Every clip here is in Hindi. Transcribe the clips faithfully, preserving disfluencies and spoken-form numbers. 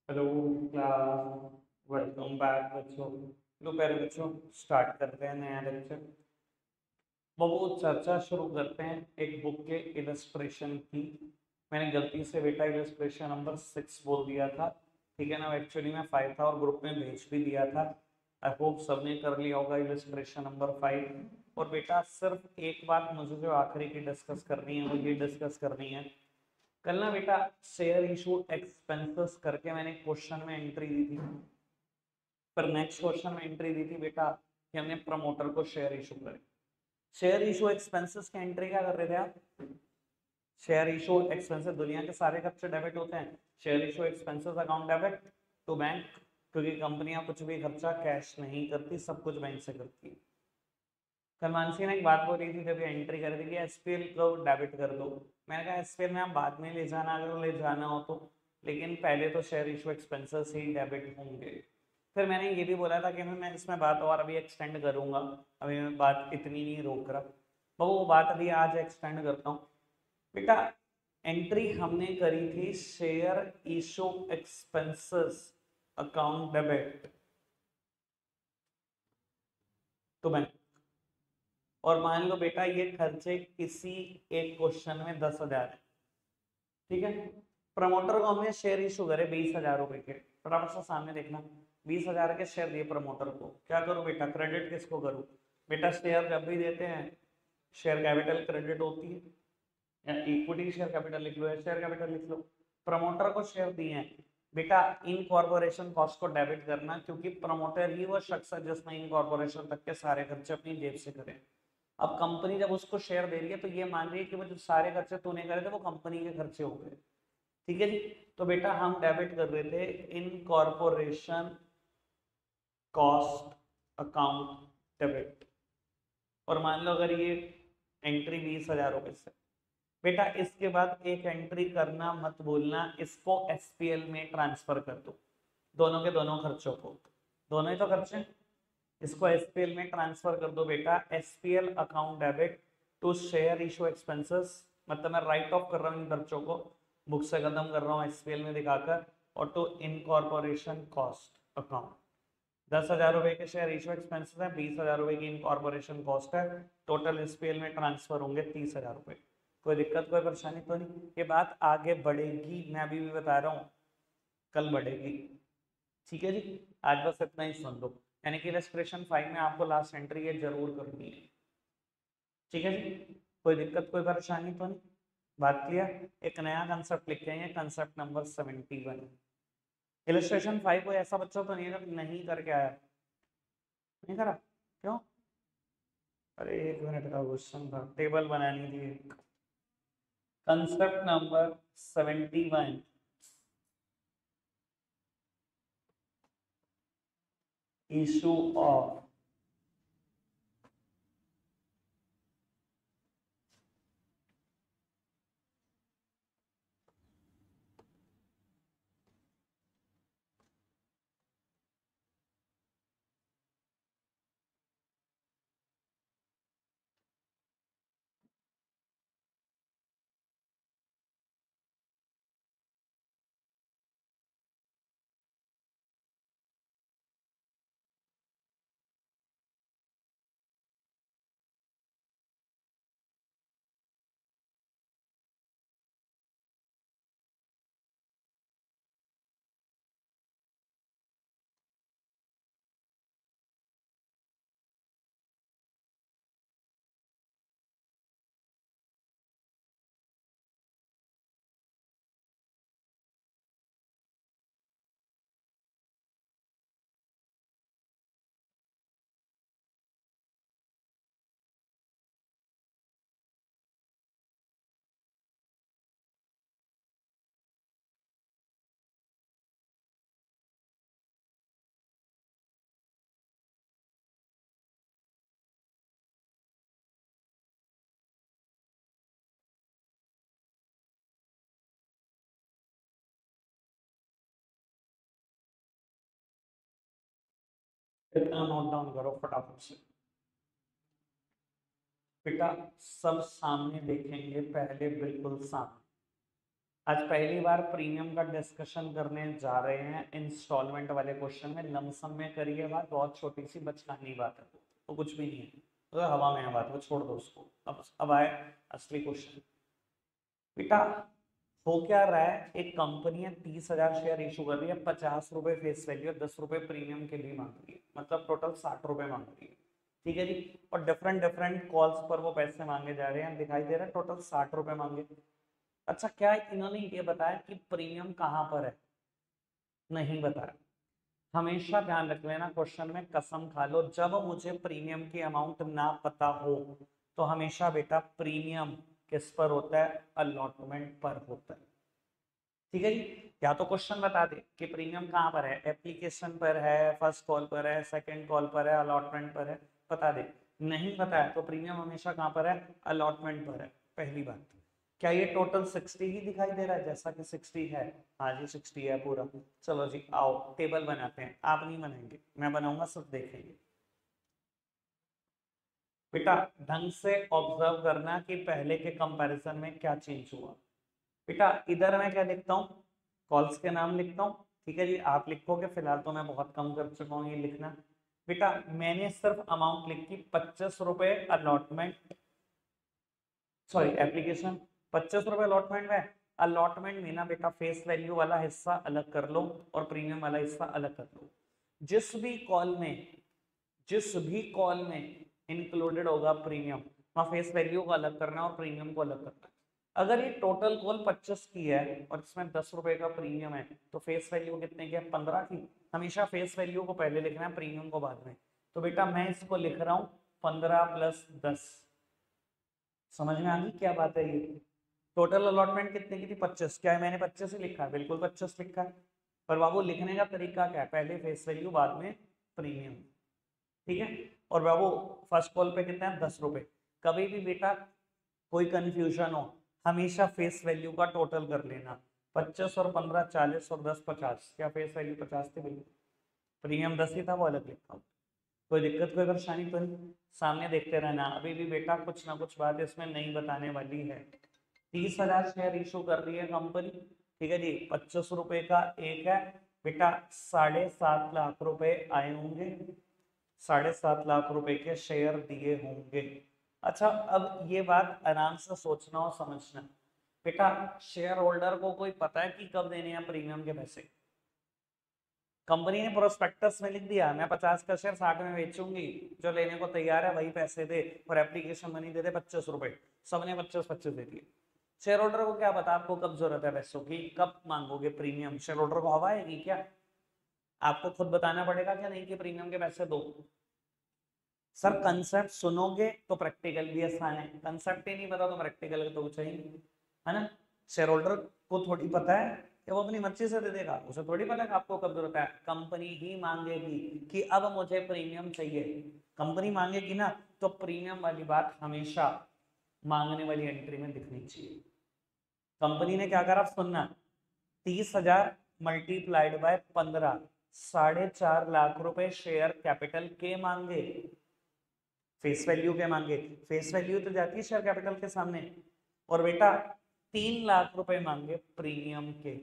हेलो क्लास, वेलकम बैक बच्चों। लो प्यारे बच्चों, स्टार्ट करते हैं नया लेक्चर। बहुत चर्चा शुरू करते हैं एक बुक के इलस्ट्रेशन की। मैंने गलती से बेटा इलस्ट्रेशन नंबर सिक्स बोल दिया था, ठीक है ना। एक्चुअली में फाइव था और ग्रुप में भेज भी दिया था। आई होप सबने कर लिया होगा इलस्ट्रेशन नंबर फाइव। और बेटा सिर्फ एक बात मुझे जो आखिरी की डिस्कस करनी है वो ये डिस्कस करनी है। कल ना बेटा शेयर इशू एक्सपेंसेस करके मैंने क्वेश्चन में एंट्री दी थी, पर नेक्स्ट क्वेश्चन में एंट्री दी थी बेटा कि हमने प्रमोटर को शेयर इशू करे। शेयर इशू एक्सपेंसेस की एंट्री क्या कर रहे थे आप? शेयर इशू एक्सपेंसेस, दुनिया के सारे खर्चे डेबिट होते हैं। Share issue expenses account debit to bank, क्योंकि कंपनियां कुछ भी खर्चा कैश नहीं करती, सब कुछ बैंक से करती है। कल मानसी ने एक बात बोली थी जब ये एंट्री कर दी कि एसपीएल को डेबिट कर दो। मैंने कहा एसपीएल में आप बाद में ले जाना अगर ले जाना हो तो, लेकिन पहले तो शेयर इशू एक्सपेंसेस ही डेबिट होंगे। फिर मैंने ये भी बोला था कि मैं इसमें बात और अभी एक्सटेंड करूंगा, अभी मैं बात इतनी नहीं रोक रहा, तो वो बात अभी आज एक्सटेंड करता हूँ। बेटा एंट्री हमने करी थी share issue expenses account debit to bank. और मान लो बेटा ये खर्चे किसी एक क्वेश्चन में दस हजार है, ठीक है। प्रमोटर को हमने शेयर इशू करे बीस हजार रुपए के, फटाफट से सामने देखना। बीस हजार के शेयर दिए प्रमोटर को, क्या करूं बेटा? क्रेडिट किसको करूं? बेटा शेयर जब भी देते हैं शेयर कैपिटल क्रेडिट होती है, या इक्विटी शेयर कैपिटल लिख लो या शेयर कैपिटल लिख लो। प्रमोटर को शेयर दिए हैं बेटा, इन कॉर्पोरेशन कॉस्ट को डेबिट करना, क्योंकि प्रमोटर ही वो शख्स है जिसने इन कॉर्पोरेशन तक के सारे खर्चे अपनी जेब से करे। अब कंपनी जब उसको शेयर दे रही है तो ये मान रही है कि वो जो सारे खर्चे तूने करे थे वो कंपनी के खर्चे हो गए, ठीक है जी। तो बेटा हम डेबिट कर रहे थे incorporation cost account debit. और मान लो अगर ये एंट्री बीस हजार रुपए से, बेटा इसके बाद एक एंट्री करना मत भूलना, इसको एसपीएल में ट्रांसफर कर दो। दोनों के दोनों खर्चों को, दोनों ही तो खर्चे, इसको एसपीएल में ट्रांसफर कर दो बेटा। SPL account debit to share issue expenses, मतलब मैं राइट ऑफ कर रहा हूँ इन खर्चों को, बुक से खत्म कर रहा हूँ एसपीएल में दिखाकर। और टू इनकॉर्पोरेशन कॉस्ट अकाउंट, दस हजार रुपए के शेयर इशू एक्सपेंसेस है, बीस हजार रुपए की इनकॉर्पोरेशन कॉस्ट है, टोटल एसपीएल में ट्रांसफर होंगे तीस हजार रुपए। कोई दिक्कत कोई परेशानी तो नहीं? ये बात आगे बढ़ेगी, मैं अभी भी बता रहा हूँ, कल बढ़ेगी, ठीक है जी। आज बस इतना ही सुन लो, यानी कि इलस्ट्रेशन फाइव में आपको लास्ट एंट्री ये जरूर करनी है, ठीक है जी। कोई दिक्कत कोई परेशानी तो नहीं? बात क्लियर? एक नया कंसेप्ट लिख हैं, concept number seventy one. Illustration five कोई ऐसा बच्चा तो नहीं है जो नहीं करके आया, नहीं करा? क्यों? अरे एक मिनट का क्वेश्चन था, टेबल बनानी थी। Concept number seventy one, issue of इतना नोट डाउन करो फटाफट से बेटा। सब सामने देखेंगे, पहले बिल्कुल सामने। आज पहली बार प्रीमियम का डिस्कशन करने जा रहे हैं इंस्टॉलमेंट वाले क्वेश्चन में। लमसम में करिए बात, बहुत छोटी सी बचकानी बात है, वो कुछ भी नहीं है, तो हवा में है बात, वो छोड़ दो उसको। अब अब आए असली क्वेश्चन। बेटा हो क्या रहा है, एक कंपनी है तीस हजार शेयर इशू कर रही है, पचास रुपए फेस वैल्यू, दस रुपए प्रीमियम के लिए मांग रही है, मतलब टोटल साठ रुपए मांग रही है। ठीक है जी। और डिफरेंट डिफरेंट कॉल्स पर वो पैसे मांगे जा रहे हैं, दिखाई दे रहा है टोटल साठ रुपए मांगे। अच्छा क्या इन्होंने ये बताया कि प्रीमियम कहाँ पर है? नहीं बताया। हमेशा ध्यान रख लेना, क्वेश्चन में कसम खा लो, जब मुझे प्रीमियम की अमाउंट ना पता हो तो हमेशा बेटा प्रीमियम किस पर होता है? अलॉटमेंट पर होता है। ठीक है जी। या तो क्वेश्चन बता दे कि प्रीमियम कहाँ पर है, एप्लीकेशन पर है, फर्स्ट कॉल पर है, सेकंड कॉल पर है, अलॉटमेंट पर है, बता दे। नहीं बताया तो प्रीमियम हमेशा कहाँ पर है? अलॉटमेंट पर है। पहली बात। क्या ये टोटल साठ ही दिखाई दे रहा है? जैसा कि साठ है, हाँ जी साठ है पूरा। चलो जी आओ टेबल बनाते हैं, आप नहीं बनाएंगे, मैं बनाऊंगा, सब देखेंगे। बेटा ढंग से ऑब्जर्व करना कि पहले के कंपैरिजन में क्या चेंज हुआ। बेटा इधर मैं क्या लिखता हूँ? कॉल्स के नाम लिखता हूँ। ठीक है जी, आप लिखोगे, फिलहाल तो मैं बहुत कम कर चुका हूँ ये लिखना। बेटा मैंने सिर्फ अमाउंट लिखी पच्चीस रुपए अलॉटमेंट, सॉरी एप्लीकेशन, पच्चीस रुपए अलॉटमेंट में। अलॉटमेंट में ना बेटा फेस वैल्यू वाला हिस्सा अलग कर लो और प्रीमियम वाला हिस्सा अलग कर लो। जिस भी कॉल में जिस भी कॉल में इंक्लूडेड होगा प्रीमियम, वहां फेस वैल्यू को अलग करना है और प्रीमियम को अलग करना है। अगर ये टोटल कॉल पच्चीस की है और इसमें दस रुपए का प्रीमियम है, तो फेस वैल्यू कितने की है? पंद्रह की। हमेशा फेस वैल्यू को पहले लिखना है, प्रीमियम को बाद में। तो बेटा मैं इसको लिख रहा हूं पंद्रह प्लस दस। समझ में आ गई क्या बात है? ये टोटल अलॉटमेंट कितने की थी? पच्चीस। क्या है, मैंने पच्चीस ही लिखा है? बिल्कुल पच्चीस लिखा है। पर बाबू लिखने का तरीका क्या है? पहले फेस वैल्यू बाद में प्रीमियम। ठीक है। और बाबू फर्स्ट कॉल पे कितना है? दस रुपए। कभी भी बेटा कोई कंफ्यूजन हो, हमेशा फेस वैल्यू का टोटल कर लेना। पच्चीस और पंद्रह चालीस और दस पचास। क्या फेस वैल्यू पचास थी? बिल्कुल। प्रीमियम दस ही था, वो अलग लिखा हूँ। कोई दिक्कत कोई परेशानी तो नहीं? सामने देखते रहना, अभी भी बेटा कुछ ना कुछ बात इसमें नहीं बताने वाली है। तीस हजार शेयर इशू कर रही है कंपनी। ठीक है जी, पच्चीस रुपए का एक है बेटा, साढ़े सात लाख रुपए आए होंगे, साढ़े सात लाख रुपए के शेयर दिए होंगे। अच्छा अब ये बात आराम से सोचना और समझना। बेटा शेयर होल्डर को कोई पता है कि कब देने हैं प्रीमियम के पैसे? कंपनी ने प्रोस्पेक्टस में लिख दिया मैं पचास का शेयर साठ में बेचूंगी, जो लेने को तैयार है वही पैसे दे, और एप्लीकेशन मनी दे दे पच्चीस रुपए। सबने पच्चीस पच्चीस दे दिए। शेयर होल्डर को क्या पता आपको कब जरूरत है पैसों की, कब मांगोगे प्रीमियम? शेयर होल्डर को हवा आएगी क्या? आपको खुद बताना पड़ेगा क्या नहीं कि प्रीमियम के पैसे दो। सर कंसेप्ट सुनोगे तो प्रैक्टिकल भी आसान है, कंसेप्ट ही नहीं पता तो प्रैक्टिकल तो कुछ ही नहीं है ना। शेयर होल्डर को थोड़ी पता है कि वो अपनी मर्जी से दे देगा, उसे थोड़ी पता है कि आपको कब जरूरत है। कंपनी ही मांगेगी कि अब मुझे प्रीमियम चाहिए, कंपनी मांगेगी ना, तो प्रीमियम वाली बात हमेशा मांगने वाली एंट्री में दिखनी चाहिए। कंपनी ने क्या करा सुनना, तीस हजार मल्टीप्लाइड बाय पंद्रह, साढ़े चार लाख रुपए शेयर कैपिटल के मांगे, फेस वैल्यू के मांगे। फेस वैल्यू तो जाती है शेयर कैपिटल के सामने। और बेटा तीन लाख रुपए मांगे प्रीमियम के।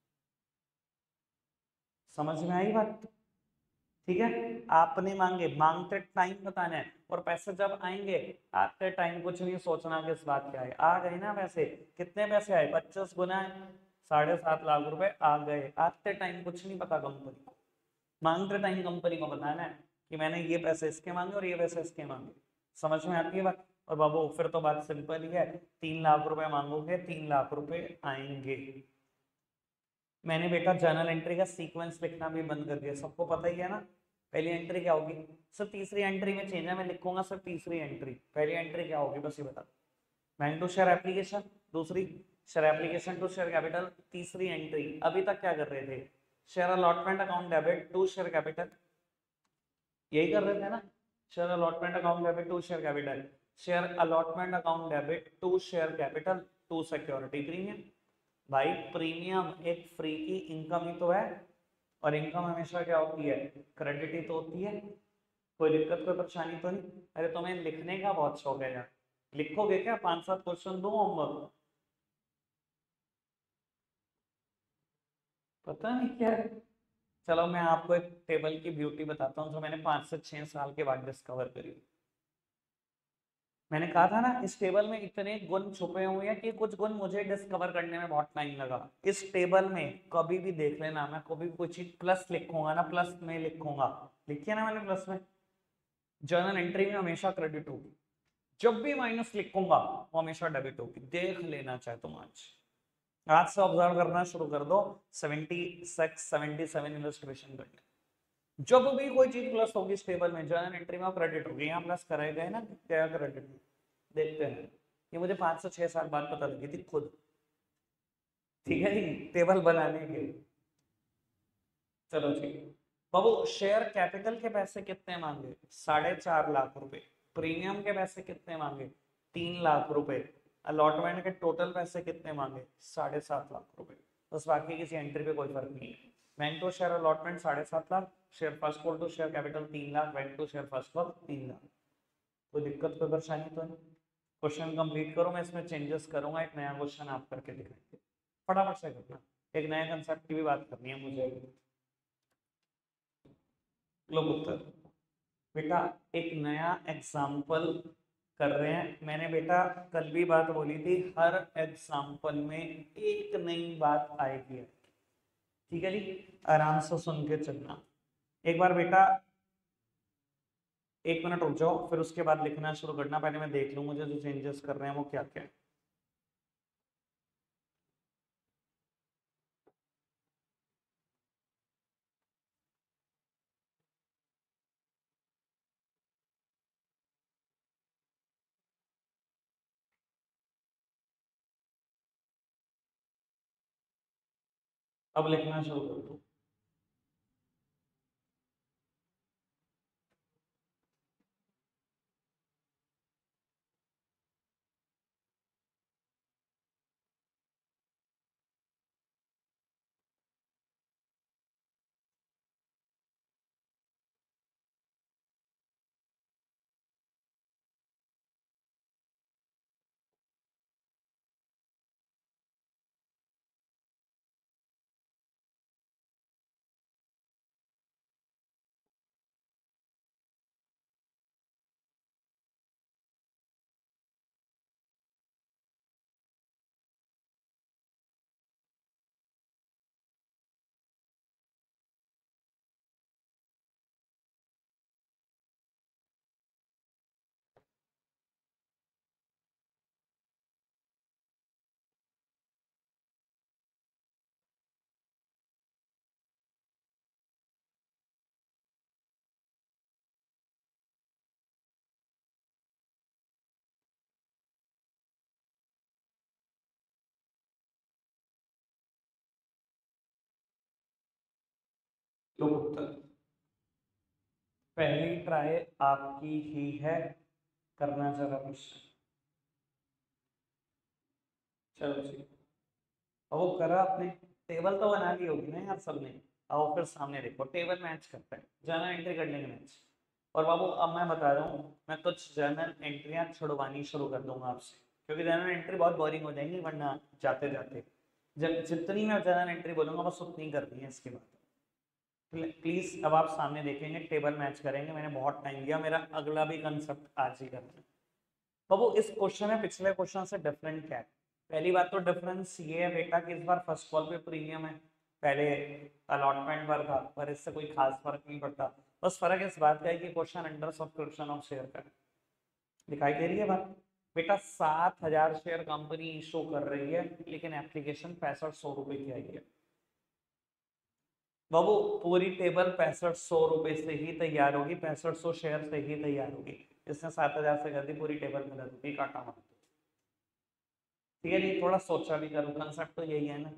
समझ में आई बात? ठीक है। आपने मांगे, मांगते टाइम बताना है, और पैसे जब आएंगे आते टाइम कुछ नहीं सोचना कि इस बात क्या है। आ गए ना पैसे, कितने पैसे आए? पच्चीस गुना साढ़े सात लाख रुपए आ गए। आते टाइम कुछ नहीं पता कंपनी को, मांगते टाइम कंपनी को बताना है कि मैंने ये पैसे इसके मांगे और ये पैसे इसके मांगे। समझ में आती है बात? और बाबू फिर तो बात सिंपल ही है, तीन लाख रुपए मांगोगे तीन लाख रुपए आएंगे। मैंने बेटा जर्नल एंट्री का सीक्वेंस लिखना भी बंद कर दिया, सबको पता ही है ना। पहली एंट्री क्या होगी? सर तीसरी एंट्री में चेंज है, मैं लिखूंगा सर तीसरी एंट्री। पहली एंट्री क्या होगी बस ये बता। बैंक टू शेयर एप्लीकेशन, दूसरी share application to share capital, तीसरी एंट्री अभी तक क्या कर रहे थे? Share allotment account debit to share capital, यही कर रहे थे ना। Share allotment account debit to share capital, share allotment account debit to share capital to security premium. भाई प्रीमियम एक फ्री की इनकम ही तो है, और इनकम हमेशा क्या होती है? क्रेडिट ही तो होती है। कोई दिक्कत कोई परेशानी तो नहीं? अरे तुम्हें लिखने का बहुत शौक है यार, लिखोगे क्या? पांच सात क्वेश्चन दो होमवर्क। पता नहीं क्या है। चलो मैं आपको एक टेबल की ब्यूटी बताता हूँ जो मैंने पांच से छह साल के बाद डिस्कवर करी। मैंने कहा था ना इस टेबल में इतने गुण छुपे हुए हैं कि कुछ गुण मुझे डिस्कवर करने में बहुत टाइम लगा। इस टेबल में कभी भी देख लेना, मैं कभी भी कोई चीज प्लस लिखूंगा ना, प्लस में लिखूंगा, लिखिए ना मैंने प्लस में, जर्नल एंट्री में हमेशा क्रेडिट होगी। जब भी माइनस लिखूंगा वो हमेशा डेबिट होगी। देख लेना चाहे तुम आज आज से ऑब्जर्व करना शुरू कर दो। Seventy six seventy seven illustration करने, जब भी कोई चीज प्लस होगी इस टेबल में जर्नल एंट्री में क्रेडिट होगी। यहाँ प्लस कराए गए ना, क्या क्रेडिट देखते हैं। ये मुझे पांच से छह साल बाद पता लगी थी खुद, ठीक है जी, टेबल बनाने के। चलो ठीक। बाबू शेयर कैपिटल के पैसे कितने मांगे? साढ़े चार लाख रुपए। प्रीमियम के पैसे कितने मांगे? तीन लाख रुपए। अलॉटमेंट के टोटल पैसे कितने मांगे? साढ़े सात लाख रुपए। बस बाकी किसी एंट्री पे कोई फर्क नहीं है। बैंक टू शेयर अलॉटमेंट साढ़े सात lakh, share first call to share capital तीन lakh, bank to share first call तीन लाख। कोई दिक्कत कोई परेशानी तो नहीं? क्वेश्चन कंप्लीट करो, मैं इसमें चेंजेस करूंगा, एक नया क्वेश्चन आप करके दिखाएंगे। फटाफट से करना, एक नया कंसेप्ट की भी बात करनी है मुझे। लो पुत्र, बेटा एक नया एग्जाम्पल कर रहे हैं। मैंने बेटा कल भी बात बोली थी, हर एग्जाम्पल में एक नई बात आएगी, ठीक है जी, आराम से सुन के चलना। एक बार बेटा एक मिनट रुक जाओ, फिर उसके बाद लिखना शुरू करना। पहले मैं देख लूं मुझे जो चेंजेस कर रहे हैं वो क्या क्या है। अब लिखना शुरू कर दो। लो पुत्र, पहली ट्राई आपकी ही है, करना जरा क्वेश्चन। चलो जी, अब वो करा आपने, टेबल तो बना ली होगी ना यार सबने। आओ फिर सामने देखो, टेबल मैच करता है, जर्नल एंट्री कर लेंगे मैच। और बाबू अब मैं बता रहा हूँ, मैं कुछ जर्नल एंट्रियां छुड़वानी शुरू कर दूंगा आपसे, क्योंकि जर्नल एंट्री बहुत बोरिंग हो जाएंगी वरना जाते जाते। जब जितनी मैं जर्नल एंट्री बोलूंगा बस उतनी करनी है इसके बाद। प्लीज अब आप सामने देखेंगे, टेबल मैच करेंगे। मैंने बहुत टाइम दिया, मेरा अगला भी कंसेप्ट आज ही करना है। बाबू इस क्वेश्चन में पिछले क्वेश्चन से डिफरेंट क्या है? पहली बात तो डिफरेंस ये है बेटा कि इस बार फर्स्ट कॉल पे प्रीमियम है, पहले अलॉटमेंट पर था, पर इससे कोई खास फर्क नहीं पड़ता। बस फर्क इस बात का है कि question under subscription of share का दिखाई दे रही है बात। बेटा सात हजार शेयर कंपनी इशू कर रही है, लेकिन एप्लीकेशन पैंसठ सौ रुपए की आई है। बाबू पूरी टेबल पैंसठ सौ रुपए से ही तैयार होगी, पैंसठ सौ शेयर से ही तैयार होगी। इसने सात हजार से कर दी, पूरी टेबल में लग गई काटा मार। ठीक है जी, थोड़ा सोचा भी करूँ, कंसेप्ट तो यही है ना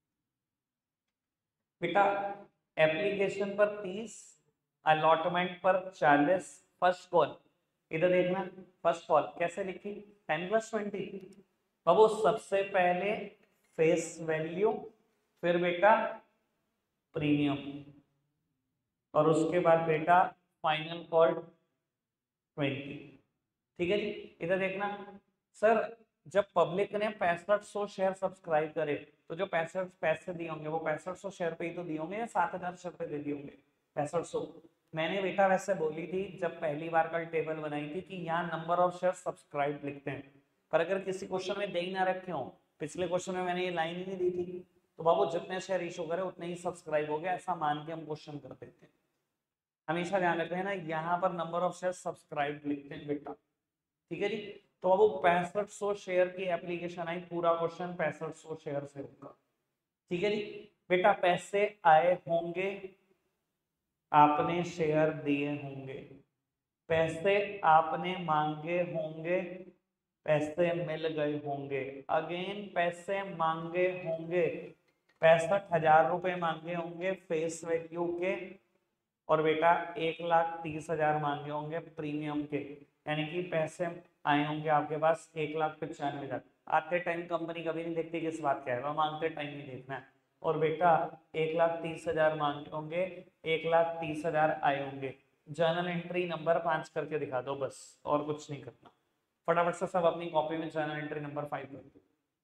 बेटा। एप्लीकेशन पर तीस, अलॉटमेंट पर चालीस, फर्स्ट कॉल इधर देखना, फर्स्ट कॉल कैसे लिखी, टेन प्लस ट्वेंटी। बाबू सबसे पहले फेस वैल्यू, फिर बेटा प्रीमियम, और उसके बाद बेटा फाइनल कॉल ट्वेंटी। ठीक है जी, इधर देखना सर, जब पब्लिक ने पैंसठ सौ शेयर सब्सक्राइब करे तो जो पैंसठ पैसे दिए होंगे वो पैंसठ सौ शेयर पे ही तो दिए होंगे या सात हजार शेयर पे दे दिए होंगे? पैंसठ सौ। मैंने बेटा वैसे बोली थी जब पहली बार कल टेबल बनाई थी कि यहाँ नंबर ऑफ शेयर सब्सक्राइब लिखते हैं, पर अगर किसी क्वेश्चन में दे ही ना रखे हो, पिछले क्वेश्चन में मैंने ये लाइन ही नहीं दी थी, तो बाबू जितने शेयर इशू करे उतने ही सब्सक्राइब हो गए, ऐसा मान के हम क्वेश्चन कर देते हैं। हमेशा ध्यान रखते हैं ना, यहाँ पर नंबर ऑफ शेयर सब्सक्राइब लिखते हैं बेटा, ठीक है जी। तो अब वो पैंसठ सौ शेयर की एप्लीकेशन आई, पूरा क्वेश्चन पैंसठ सौ शेयर से होगा, ठीक है जी। बेटा पैसे आए होंगे, आपने शेयर दिए होंगे, पैसे आपने मांगे होंगे, पैसे मिल गए होंगे, अगेन पैसे मांगे होंगे, पैंसठ हजार रुपए मांगे होंगे फेस वैल्यू के, और बेटा एक लाख तीस हजार मांगे होंगे प्रीमियम के, यानी कि पैसे आए होंगे आपके पास एक लाख पचानवे हजार। आते टाइम कंपनी कभी नहीं देखती किस बात का है, वह मांगते टाइम ही देखना है। और बेटा एक लाख तीस हजार मांगे होंगे, एक लाख तीस हजार आए होंगे, जर्नल एंट्री नंबर पांच करके दिखा दो बस, और कुछ नहीं करना। फटाफट से सब अपनी कॉपी में जर्नल एंट्री नंबर फाइव कर दो।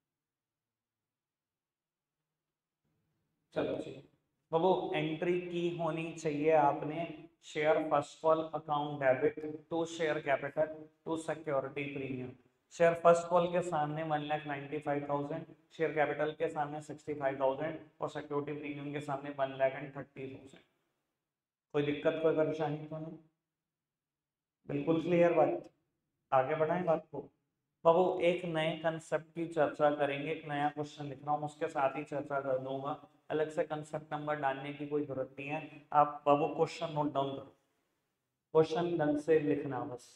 चलो जी बाबू, एंट्री की होनी चाहिए आपने, share first call account debit to share capital to security premium. Share first call के सामने one lakh ninety five thousand, share capital के सामने सिक्सटी फाइव थाउजेंड और सिक्योरिटी प्रीमियम के सामने one lakh and thirty thousand. कोई दिक्कत कोई परेशानी तो नहीं? बिल्कुल क्लियर बात। आगे बढ़ाएं बात को। बाबू एक नए कंसेप्ट की चर्चा करेंगे, एक नया क्वेश्चन लिख रहा हूँ उसके साथ ही चर्चा कर दूंगा, अलग से कंसेप्ट नंबर डालने की कोई जरूरत नहीं है। आप बाबू क्वेश्चन नोट डाउन करो, क्वेश्चन ढंग से लिखना बस।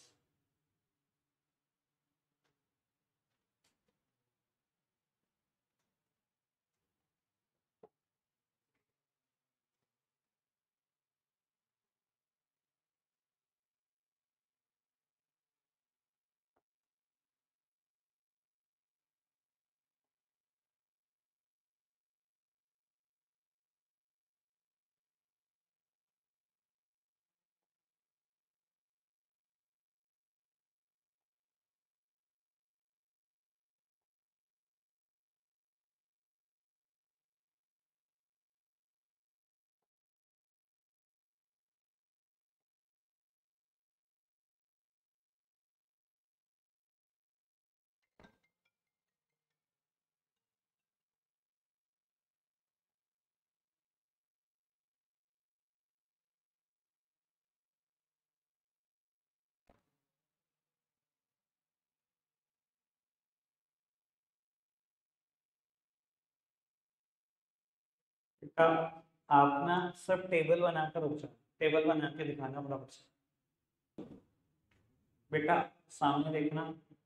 बेटा आप ना सब टेबल बनाकर रुक जाओ, टेबल बना के दिखाना फटाफट से। बेटा सामने देखना,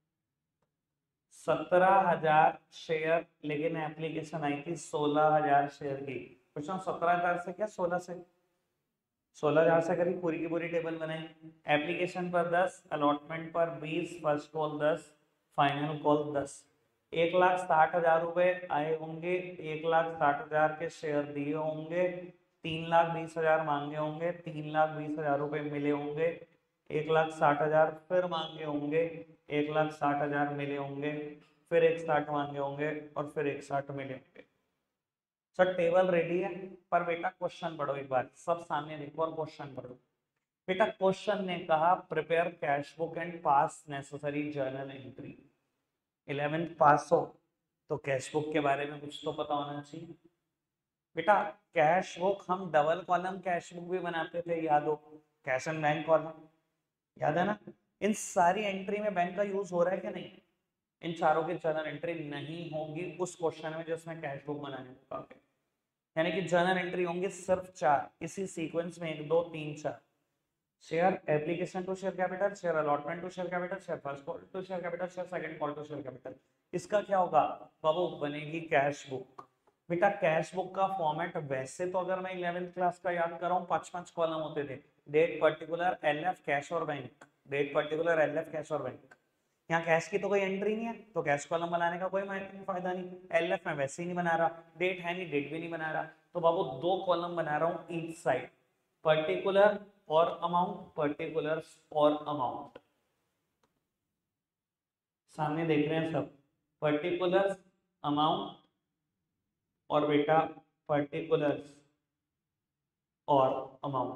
सत्रह हजार शेयर लेकिन एप्लीकेशन आई थी सोलह हजार शेयर की। पूछा सत्रह हजार से क्या सोलह से, सोलह हजार से करी, पूरी की पूरी टेबल बनाई। एप्लीकेशन पर दस, अलॉटमेंट पर बीस, फर्स्ट कॉल दस, फाइनल कॉल दस। एक लाख साठ हजार रुपए आए होंगे, एक लाख साठ हजार के शेयर दिए होंगे, तीन लाख बीस हजार मांगे होंगे, तीन लाख बीस हजार रुपए मिले होंगे, एक लाख साठ हजार फिर मांगे होंगे, एक लाख साठ हजार मिले होंगे, फिर एक साठ मांगे होंगे और फिर एक साठ मिले होंगे। सर टेबल रेडी है, पर बेटा क्वेश्चन पढ़ो एक बार, सब सामने देखो और क्वेश्चन पढ़ो। बेटा क्वेश्चन ने कहा prepare cash book and pass necessary journal entry. Eleventh pass हो तो कैश बुक के बारे में कुछ तो पता होना चाहिए। बेटा कैश बुक हम डबल कॉलम कैश बुक भी बनाते थे, याद हो, कैश एंड बैंक कॉलम, याद है ना? इन सारी एंट्री में बैंक का यूज हो रहा है कि नहीं? इन चारों की जर्नल एंट्री नहीं होगी उस क्वेश्चन में जिसमें कैश बुक बनाने को कहा, यानी कि जर्नल एंट्री होंगे सिर्फ चार, इसी सीक्वेंस में एक दो तीन चार। Share application to share capital, share allotment to share capital, share first call to share capital, share second call to share capital. इसका क्या होगा बाबू? बनेगी कैश बुक। बेटा कैश बुक का फॉर्मेट वैसे तो अगर मैं इलेवेंथ क्लास का याद कर रहा हूँ पांच पांच कॉलम होते थे, date particular L F cash और bank, date particular L F cash और बैंक। यहाँ कैश की तो कोई एंट्री नहीं है तो कैश कॉलम बनाने का कोई फायदा नहीं, एल एफ में वैसे ही नहीं बना रहा, डेट है नहीं, डेट भी नहीं बना रहा, तो बाबू दो कॉलम बना रहा हूँ ईच साइड, पर्टिकुलर और अमाउंट, पर्टिकुलर और अमाउंट। सामने देख रहे हैं सब, पर्टिकुलर अमाउंट और बेटा पर्टिकुलर्स और अमाउंट।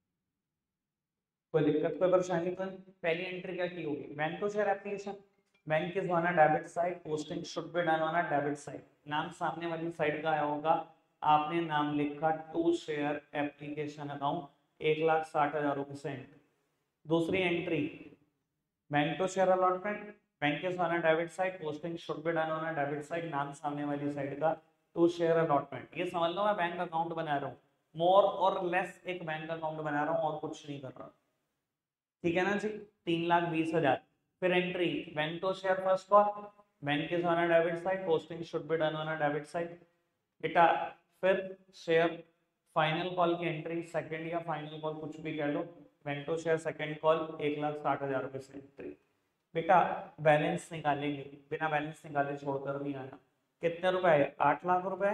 कोई दिक्कत कोई परेशानी तो नहीं। पहली एंट्री क्या की होगी, bank to share application, bank is on a debit side, posting should be done on a debit side. नाम सामने वाली साइड का आया होगा, आपने नाम लिखा टू शेयर एप्लीकेशन अकाउंट, एक लाख साठ हजार रुपए से एंट्री। दूसरी entry bank to share allotment, bank is on a debit side, posting should be done on a debit side, नाम सामने वाली साइड का टू शेयर अलॉटमेंट। ये समझ लो मैं बैंक अकाउंट बना रहा हूँ, मोर और लेस एक बैंक अकाउंट बना रहा हूँ और कुछ नहीं कर रहा, ठीक है ना जी। तीन लाख बीस हजार। फिर entry bank to share first call, bank is on a debit side, posting should be done on a debit side बेटा। फिर शेयर फाइनल कॉल की एंट्री, सेकंड या फाइनल कॉल कुछ भी कह लो, bank to share second call, एक लाख साठ हजार रुपए से एंट्री बेटा। बैलेंस निकालेंगे, बिना बैलेंस निकाले छोड़कर नहीं आना। कितने रुपए है, आठ लाख रुपए,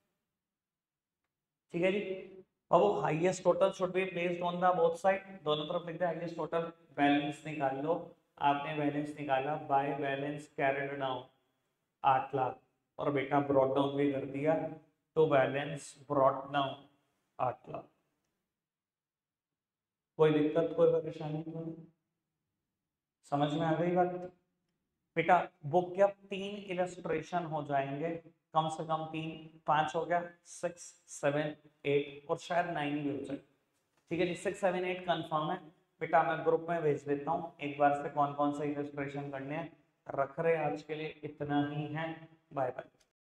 ठीक है जी। अब वो highest total should be placed on the both side, दोनों तरफ लिखते हैं हाईएस्ट टोटल। बैलेंस निकाल लो, आपने बैलेंस निकाला, बाय बैलेंस कैरिड डाउन आठ लाख, और बेटा ब्रॉट डाउन भी कर दिया, तो बैलेंस ब्रॉट डाउन आठ लाख। कोई दिक्कत कोई परेशानी नहीं, समझ में आ गई बात बेटा। बुक के अब तीन इलस्ट्रेशन हो जाएंगे, कम से कम तीन, पांच हो गया, सिक्स सेवन एट और शायद नाइन भी हो जाए, ठीक है जी। सिक्स सेवन एट कंफर्म है बेटा, मैं ग्रुप में भेज देता हूँ एक बार से कौन कौन सा इलस्ट्रेशन करने हैं। रख रहे आज के लिए इतना ही है, बाय बाय।